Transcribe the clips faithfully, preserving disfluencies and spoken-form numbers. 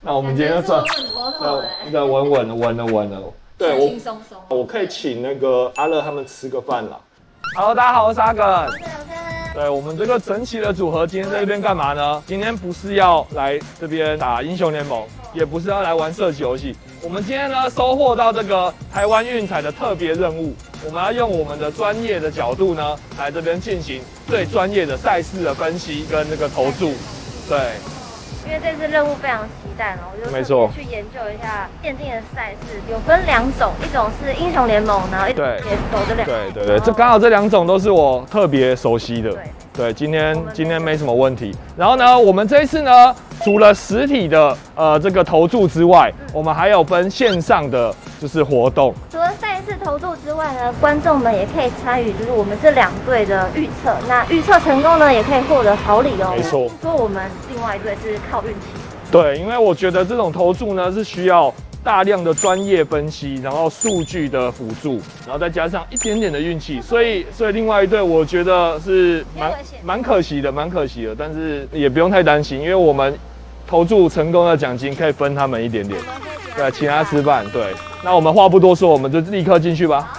那我们今天就转，呃，再稳稳的稳了稳了。对， 轻轻松松。 我可以请那个阿乐他们吃个饭啦。Hello， 大家好，我是阿耿。对，我们这个整齐的组合今天在这边干嘛呢？今天不是要来这边打英雄联盟，也不是要来玩射击游戏。我们今天呢收获到这个台湾运彩的特别任务，我们要用我们的专业的角度呢，来这边进行最专业的赛事的分析跟那个投注。对。 因为这次任务非常期待，然后我就没错去研究一下限定的赛事，有分两种，一种是英雄联盟，然后一种是 C S G O 这两。 对对对，这刚好这两种都是我特别熟悉的。 对对，今天今天没什么问题。然后呢，我们这一次呢，除了实体的呃这个投注之外，嗯、我们还有分线上的就是活动。 除了赛事投注之外呢，观众们也可以参与，就是我们这两队的预测。那预测成功呢，也可以获得好礼哦。 没错。 说我们另外一队是靠运气。 对，因为我觉得这种投注呢是需要大量的专业分析，然后数据的辅助，然后再加上一点点的运气，所以所以另外一队我觉得是蛮蛮可惜的，蛮可惜的，但是也不用太担心，因为我们投注成功的奖金可以分他们一点点，对，请他吃饭。对，那我们话不多说，我们就立刻进去吧。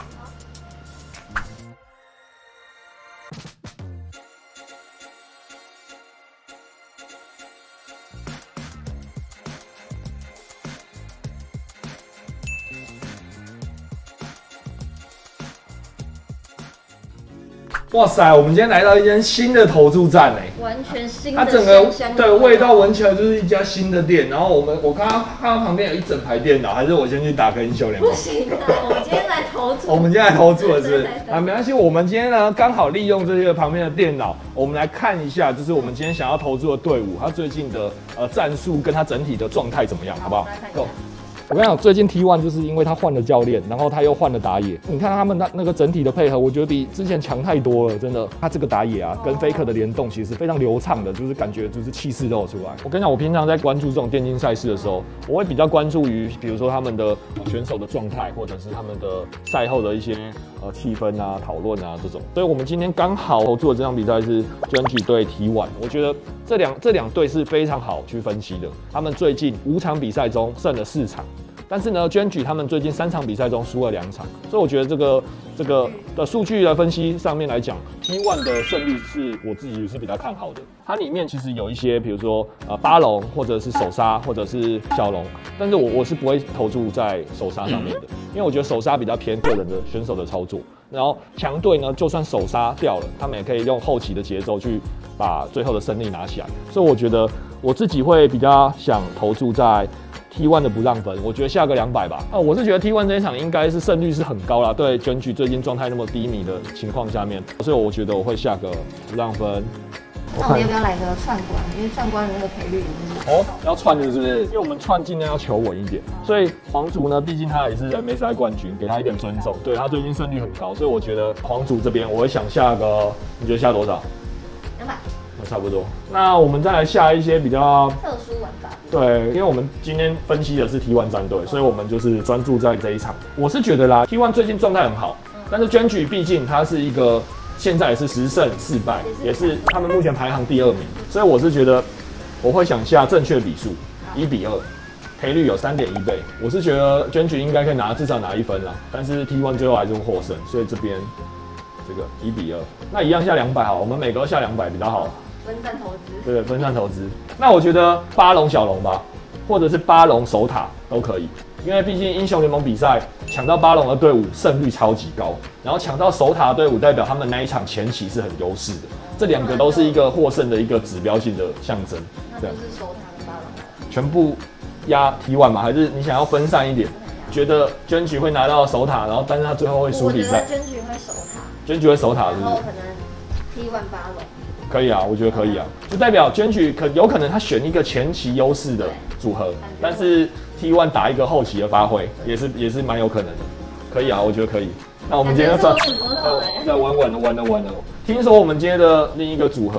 哇塞！我们今天来到一间新的投注站哎， 完全新的。 它整个对味道闻起来就是一家新的店。然后我们我看到看到旁边有一整排电脑，还是我先去打个英雄联盟？ 不行的，我们今天来投注。 我们今天来投注了是不是？啊，没关系，我们今天呢刚好利用这些旁边的电脑，我们来看一下，就是我们今天想要投注的队伍，他最近的呃战术跟他整体的状态怎么样，好不好？够。我跟你讲，最近 T 一 就是因为他换了教练，然后他又换了打野。你看他们那那个整体的配合，我觉得比之前强太多了，真的。他这个打野啊，跟 Faker 的联动其实非常流畅的，就是感觉就是气势都有出来。我跟你讲，我平常在关注这种电竞赛事的时候，我会比较关注于，比如说他们的选手的状态，或者是他们的赛后的一些呃气氛啊、讨论啊这种。所以我们今天刚好投注的这场比赛是 G E N G 对 T 一，我觉得这两这两队是非常好去分析的。他们最近五场比赛中胜了四场。但是呢 ，G E N G 他们最近三场比赛中输了两场，所以我觉得这个这个的数据的分析上面来讲 ，T 一 的胜率是我自己是比较看好的。它里面其实有一些，比如说呃巴龙或者是首杀或者是小龙，但是我我是不会投注在首杀上面的，因为我觉得首杀比较偏个人的选手的操作。然后强队呢，就算首杀掉了，他们也可以用后期的节奏去把最后的胜利拿起来。所以我觉得我自己会比较想投注在 T 一 的不让分，我觉得下个两百吧。啊，我是觉得 T 一 这一场应该是胜率是很高啦，对 G E N G 最近状态那么低迷的情况下面，所以我觉得我会下个不让分。 那我们要不要来个串关？因为串关的那个赔率哦，要串的是不是？因为我们串尽量要求稳一点，所以皇族呢，毕竟他也是梅赛冠军，给他一点尊重。对他最近胜率很高，所以我觉得皇族这边我会想下个，你觉得下多少？ 两百。 那差不多。那我们再来下一些比较特殊玩法。 对，因为我们今天分析的是 T 一 战队，所以我们就是专注在这一场。我是觉得啦 ，T 一 最近状态很好，但是 G E N G 毕竟它是一个现在也是十胜四败，也是他们目前排行第二名，所以我是觉得我会想下正确比数一比二，赔率有三点一倍。我是觉得 G E N G 应该可以拿至少拿一分啦，但是 T 一 最后还是会获胜，所以这边这个一比二，那一样下两百好，我们每个都下两百比较好。 分散投资， 对，分散投资。那我觉得巴龙小龙吧，或者是巴龙守塔都可以，因为毕竟英雄联盟比赛抢到巴龙的队伍胜率超级高，然后抢到守塔的队伍代表他们那一场前期是很优势的，这两个都是一个获胜的一个指标性的象征。 那不是守塔的巴龙， 全部压 T 一 嘛，还是你想要分散一点？觉得 G E N G 会拿到守塔，然后但是他最后会输比赛。 我觉得 G E N G 会守塔 ，G E N G 会守塔是不是？ 然后可能 T 一 巴龙。 可以啊，我觉得可以啊，就代表 G E N G 可有可能他选一个前期优势的组合，但是 T 一 打一个后期的发挥，也是也是蛮有可能的。可以啊，我觉得可以。那我们今天就转，再稳稳的稳的稳的。听说我们今天的另一个组合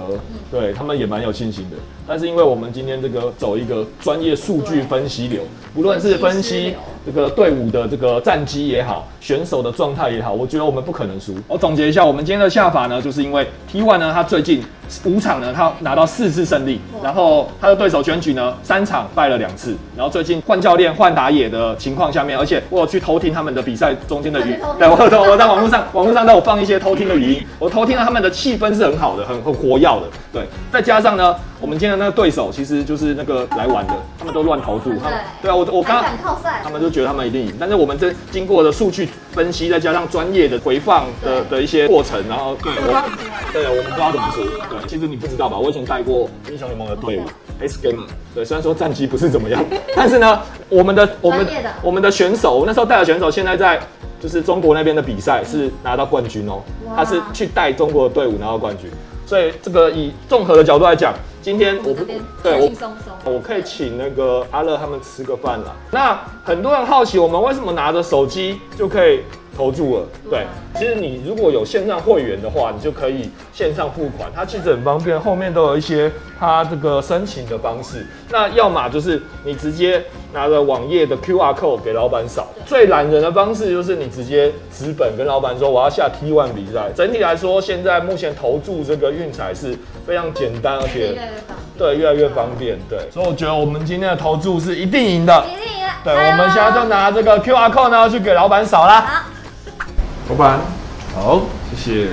对他们也蛮有信心的。但是因为我们今天这个走一个专业数据分析流，无论是分析这个队伍的这个战绩也好，选手的状态也好，我觉得我们不可能输。我总结一下，我们今天的下法呢，就是因为 T 一 呢，他最近五场呢，他拿到四次胜利，然后他的对手选举呢，三场败了两次，然后最近换教练换打野的情况下面，而且我有去偷听他们的比赛中间的语，对，我有我在网络上网络上都有放一些偷听的语音，我偷听了他们的气氛是很好的，很很活跃的，对，再加上呢，我们今天的那个对手其实就是那个来玩的，他们都乱投注，他们对啊，我我刚他们就觉得他们一定赢，但是我们这经过的数据分析，再加上专业的回放的的一些过程，然后对我对我们不知道怎么说，对，其实你不知道吧？我以前带过英雄联盟的队伍 ，X Gamer， 对，虽然说战绩不是怎么样，但是呢，我们的我们我们的选手，我那时候带的选手，现在在就是中国那边的比赛是拿到冠军哦，他是去带中国的队伍拿到冠军。所以这个以综合的角度来讲，今天我不对我我可以请那个阿乐他们吃个饭啦。那很多人好奇我们为什么拿着手机就可以投注了？对，其实你如果有线上会员的话，你就可以线上付款，它其实很方便，后面都有一些它这个申请的方式。那要么就是你直接拿着网页的 Q R code 给老板扫，最懒人的方式就是你直接纸本跟老板说我要下 T 一 比赛。整体来说，现在目前投注这个运彩是非常简单，而且对越来越方便。对，所以我觉得我们今天的投注是一定赢的。 一定赢的。 对，我们现在就拿这个 Q R code 呢去给老板扫啦。好。老板，好，谢谢。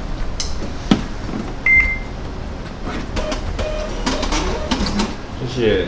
谢谢，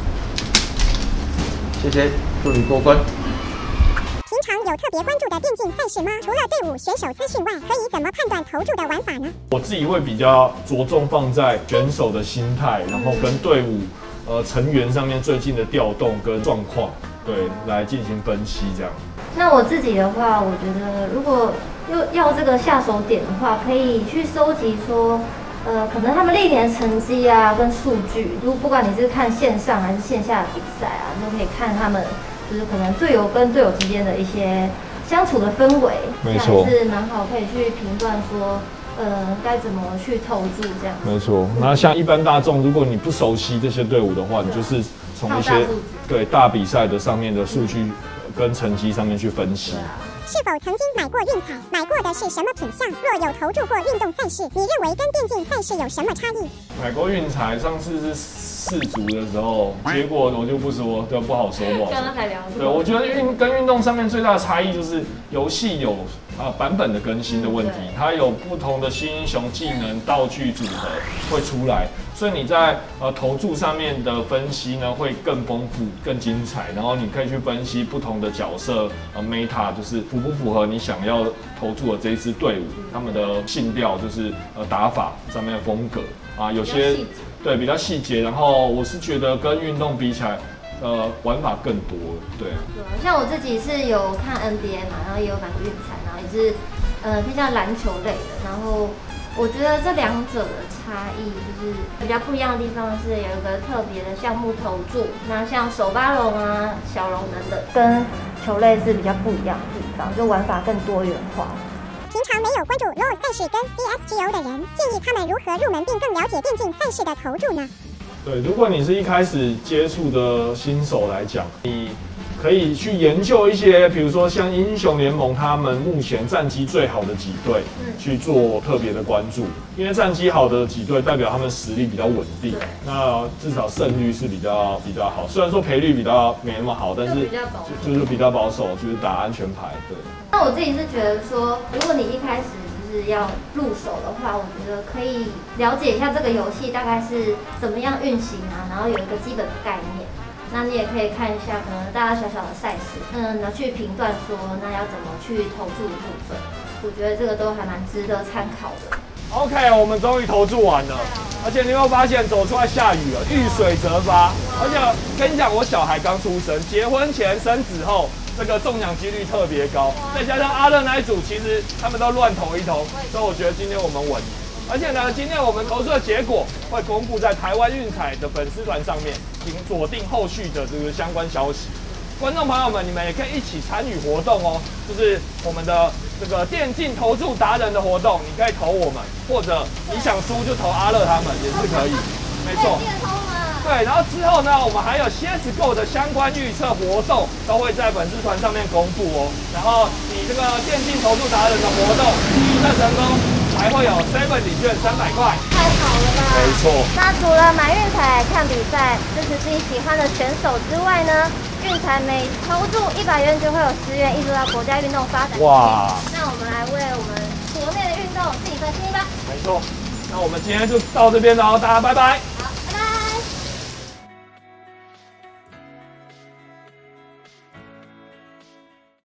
谢谢，祝你过关。 平常有特别关注的电竞赛事吗？除了队伍、选手资讯外，可以怎么判断投注的玩法呢？ 我自己会比较着重放在选手的心态，然后跟队伍呃成员上面最近的调动跟状况，对，来进行分析这样。 那我自己的话，我觉得如果要要这个下手点的话，可以去收集说，呃，可能他们历年的成绩啊，跟数据，如不管你是看线上还是线下的比赛啊，你都可以看他们就是可能队友跟队友之间的一些相处的氛围， 没错， 是蛮好，可以去评断说，呃，该怎么去投注这样。 没错，那像一般大众，如果你不熟悉这些队伍的话，你就是从一些对大比赛的上面的数据跟成绩上面去分析。 是否曾经买过运彩？买过的是什么品项？若有投注过运动赛事，你认为跟电竞赛事有什么差异？ 买过运彩，上次是世足的时候，结果我就不说，对，不好说，不好说。 刚刚才聊。 对，我觉得运跟运动上面最大的差异就是游戏有啊版本的更新的问题，它有不同的新英雄技能、道具组合会出来。所以你在呃投注上面的分析呢会更丰富、更精彩，然后你可以去分析不同的角色呃 meta 就是符不符合你想要投注的这一支队伍，他们的信调就是呃打法上面的风格啊，有些对比较细节，然后我是觉得跟运动比起来，呃玩法更多，对。 对，像我自己是有看 N B A 嘛，然后也有买过运彩，然后也是呃偏向篮球类的，然后。我觉得这两者的差异就是比较不一样的地方是有一个特别的项目投注，那像手巴龙啊、小龙等等，跟球类是比较不一样的地方，就玩法更多元化。 平常没有关注 L O L 赛事跟 C S G O 的人，建议他们如何入门并更了解电竞赛事的投注呢？ 对，如果你是一开始接触的新手来讲，你可以去研究一些，比如说像英雄联盟，他们目前战绩最好的几队，去做特别的关注，因为战绩好的几队代表他们实力比较稳定，那至少胜率是比较比较好。虽然说赔率比较没那么好，但是就就是比较保守，就是打安全牌。对。 那我自己是觉得说，如果你一开始就是要入手的话，我觉得可以了解一下这个游戏大概是怎么样运行啊，然后有一个基本的概念。那你也可以看一下，可能大大小小的赛事，嗯，拿去评断说，那要怎么去投注的部分，我觉得这个都还蛮值得参考的。 OK， 我们终于投注完了，而且你有没有发现走出来下雨了，遇水则发。而且跟你讲，我小孩刚出生，结婚前生子后，这个中奖几率特别高，再加上阿乐那一组，其实他们都乱投一投，所以我觉得今天我们稳。而且呢，今天我们投出的结果会公布在台湾运彩的粉丝团上面，请锁定后续的这个相关消息。 观众朋友们，你们也可以一起参与活动哦，就是我们的这个电竞投注达人的活动，你可以投我们，或者你想输就投阿乐他们也是可以，没错。对，然后之后呢，我们还有 C S G O 的相关预测活动都会在粉丝团上面公布哦。然后你这个电竞投注达人的活动预测成功，还会有 seven 礼券三百块。 太好了吧？ 没错。 那除了买运彩、看比赛、支持自己喜欢的选手之外呢，运彩每投注一百元就会有十元挹注到国家运动发展基金。哇！那我们来为我们国内的运动自己分析吧。 没错。那我们今天就到这边了，大家拜拜。